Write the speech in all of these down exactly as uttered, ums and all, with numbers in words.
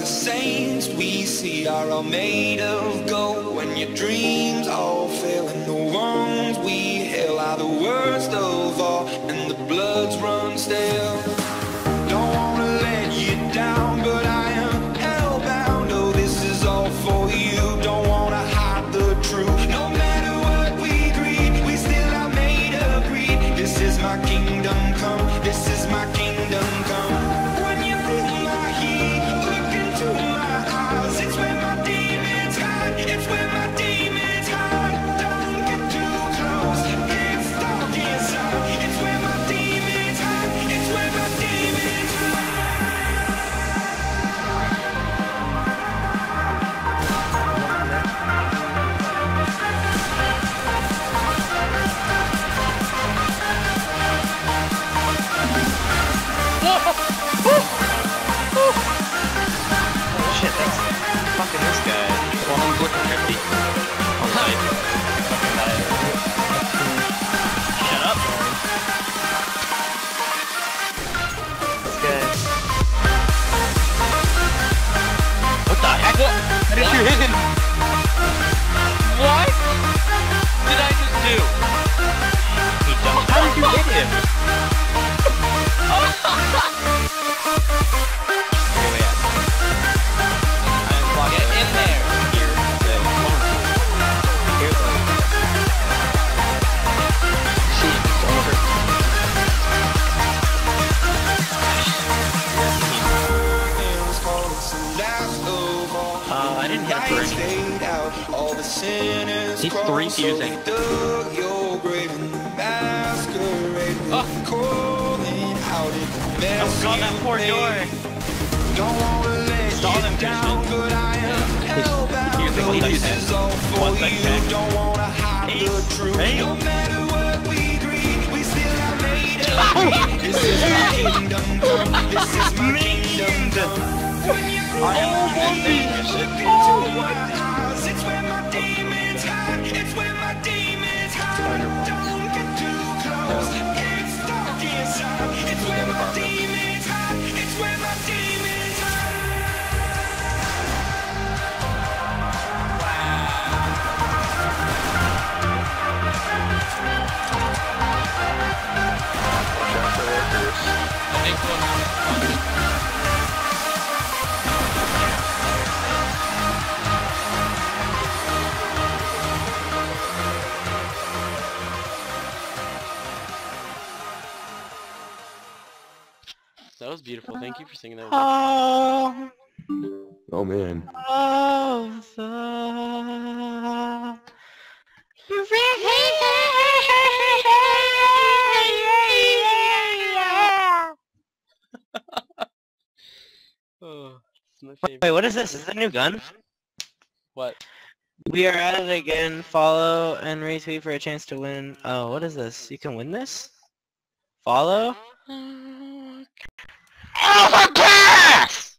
saints we see are all made of gold. When your dreams all fail and the ones we hail are the worst of all, and the bloods run stale. Don't wanna let you down, but I am hellbound. Oh, this is all for you. Don't wanna hide the truth. No matter what we greed, we still are made of greed. This is my kingdom come. This is my kingdom come. When you feel my heat, look into my eyes. It's where my demons hide. It's where my demons hide. Don't get too close. Get stuck inside. It's where my demons hide. It's where my demons Shit, that's fucking this guy. Well, I'm looking fifty. Oh, hi. Fucking guy. Shut up. This guy. What the heck? What? How did you hit him? What did I just do? He jumped. How did you hit him? Uh, I didn't hit him for anything. He's three fusing. Oh. Oh god, that poor door. Stall him, Christian. He's fusing, he's fusing. One second. Ace. Ace. I am oh my god! It's where my demons hide. It's where my demons hide. Don't get too close. Get stuck inside. It's where my demons hide. It's where my demons That was beautiful. Thank you for singing that. Oh, Oh man. oh, Oh, it's my favorite. Wait, what is this? Is this a new gun? What? We are at it again. Follow and retweet for a chance to win. Oh, what is this? You can win this? Follow? Overpass!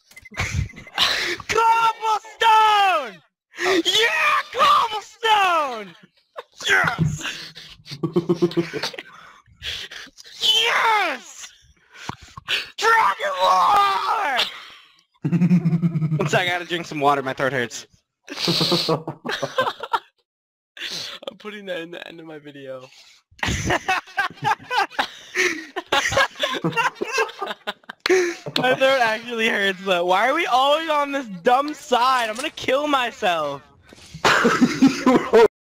Cobblestone! Oh. Yeah, cobblestone! Yes! Yes! Dragon Lord! Once I gotta drink some water, my throat hurts. I'm putting that in the end of my video. My throat actually hurts though. Why are we always on this dumb side? I'm gonna kill myself.